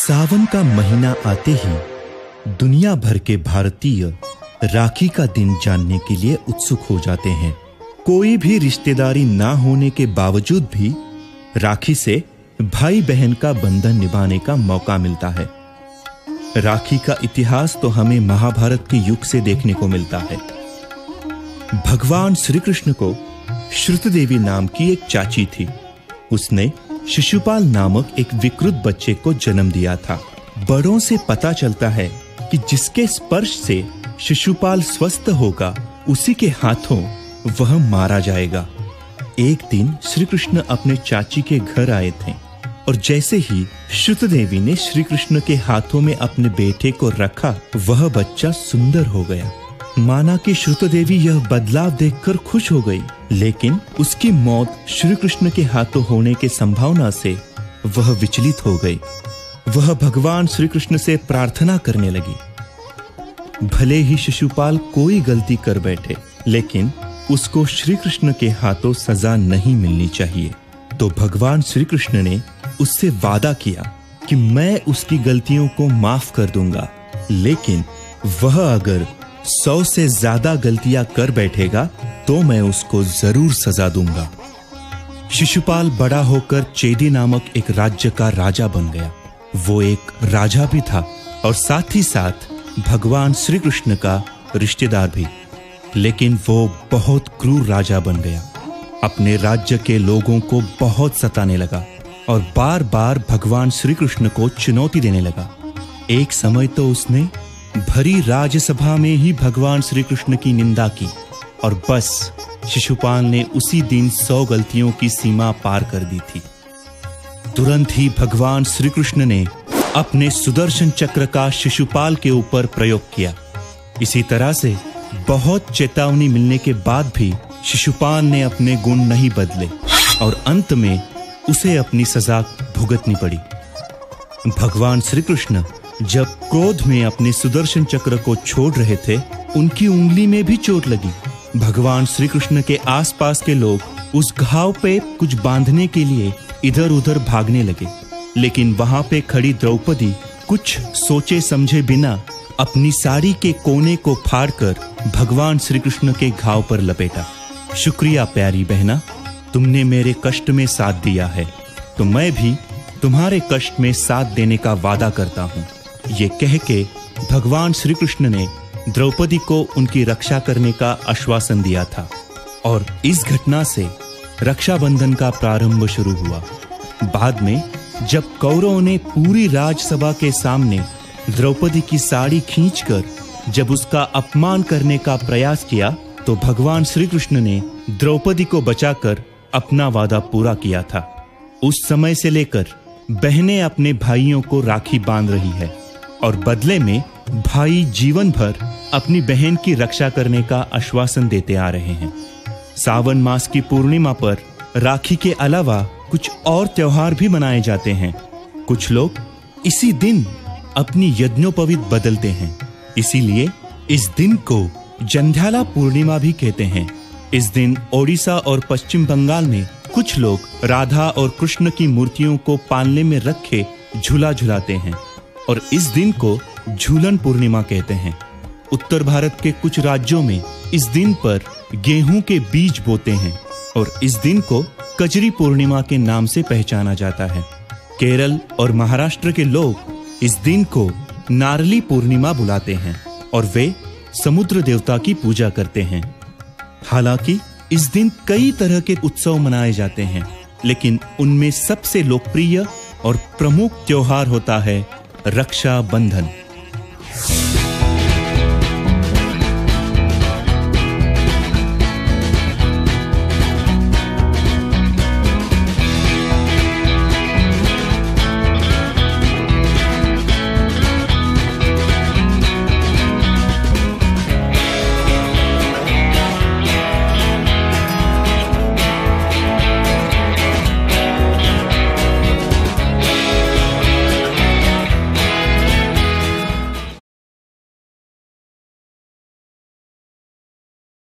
सावन का महीना आते ही दुनिया भर के भारतीय राखी का दिन जानने के लिए उत्सुक हो जाते हैं। कोई भी रिश्तेदारी ना होने के बावजूद भी राखी से भाई बहन का बंधन निभाने का मौका मिलता है। राखी का इतिहास तो हमें महाभारत के युग से देखने को मिलता है। भगवान श्री कृष्ण को श्रुतदेवी नाम की एक चाची थी। उसने शिशुपाल नामक एक विकृत बच्चे को जन्म दिया था। बड़ों से पता चलता है कि जिसके स्पर्श से शिशुपाल स्वस्थ होगा उसी के हाथों वह मारा जाएगा। एक दिन श्री कृष्ण अपने चाची के घर आए थे और जैसे ही श्रुतदेवी ने श्री कृष्ण के हाथों में अपने बेटे को रखा, वह बच्चा सुंदर हो गया। माना कि श्रुतदेवी यह बदलाव देखकर खुश हो गई, लेकिन उसकी मौत श्री कृष्ण के हाथों होने की संभावना से वह विचलित हो गई। वह भगवान श्री कृष्ण से प्रार्थना करने लगी। भले ही शिशुपाल कोई गलती कर बैठे, लेकिन उसको श्री कृष्ण के हाथों सजा नहीं मिलनी चाहिए। तो भगवान श्री कृष्ण ने उससे वादा किया कि मैं उसकी गलतियों को माफ कर दूंगा, लेकिन वह अगर 100 से ज्यादा गलतियां कर बैठेगा तो मैं उसको जरूर सजा दूंगा। शिशुपाल बड़ा होकर चेदी नामक एक राज्य का राजा बन गया। वो एक राजा भी था और साथ ही साथ भगवान श्री कृष्ण का रिश्तेदार भी, लेकिन वो बहुत क्रूर राजा बन गया। अपने राज्य के लोगों को बहुत सताने लगा और बार बार भगवान श्री कृष्ण को चुनौती देने लगा। एक समय तो उसने भरी राज्यसभा में ही भगवान श्री कृष्ण की निंदा की और बस शिशुपाल ने उसी दिन 100 गलतियों की सीमा पार कर दी थी। तुरंत ही भगवान श्री कृष्ण ने अपने सुदर्शन चक्र का शिशुपाल के ऊपर प्रयोग किया। इसी तरह से बहुत चेतावनी मिलने के बाद भी शिशुपाल ने अपने गुण नहीं बदले और अंत में उसे अपनी सजा भुगतनी पड़ी। भगवान श्री कृष्ण जब क्रोध में अपने सुदर्शन चक्र को छोड़ रहे थे, उनकी उंगली में भी चोट लगी। भगवान श्री कृष्ण के आसपास के लोग उस घाव पे कुछ बांधने के लिए इधर उधर भागने लगे, लेकिन वहां पे खड़ी द्रौपदी कुछ सोचे समझे बिना अपनी साड़ी के कोने को फाड़कर भगवान श्री कृष्ण के घाव पर लपेटा। शुक्रिया प्यारी बहना, तुमने मेरे कष्ट में साथ दिया है, तो मैं भी तुम्हारे कष्ट में साथ देने का वादा करता हूँ। ये कह के भगवान श्री कृष्ण ने द्रौपदी को उनकी रक्षा करने का आश्वासन दिया था और इस घटना से रक्षाबंधन का प्रारंभ शुरू हुआ। बाद में जब कौरवों ने पूरी राजसभा के सामने द्रौपदी की साड़ी खींचकर जब उसका अपमान करने का प्रयास किया, तो भगवान श्री कृष्ण ने द्रौपदी को बचाकर अपना वादा पूरा किया था। उस समय से लेकर बहनें अपने भाइयों को राखी बांध रही है और बदले में भाई जीवन भर अपनी बहन की रक्षा करने का आश्वासन देते आ रहे हैं। सावन मास की पूर्णिमा पर राखी के अलावा कुछ और त्योहार भी मनाए जाते हैं। कुछ लोग इसी दिन अपनी यज्ञोपवीत बदलते हैं, इसीलिए इस दिन को जंध्याला पूर्णिमा भी कहते हैं। इस दिन ओडिशा और पश्चिम बंगाल में कुछ लोग राधा और कृष्ण की मूर्तियों को पालने में रखे झूला झुलाते हैं और इस दिन को झूलन पूर्णिमा कहते हैं। उत्तर भारत के कुछ राज्यों में इस दिन पर गेहूं के बीज बोते हैं और इस दिन को कजरी पूर्णिमा के नाम से पहचाना जाता है। केरल और महाराष्ट्र के लोग इस दिन को नारली पूर्णिमा बुलाते हैं और वे समुद्र देवता की पूजा करते हैं। हालांकि इस दिन कई तरह के उत्सव मनाए जाते हैं, लेकिन उनमें सबसे लोकप्रिय और प्रमुख त्योहार होता है रक्षाबंधन।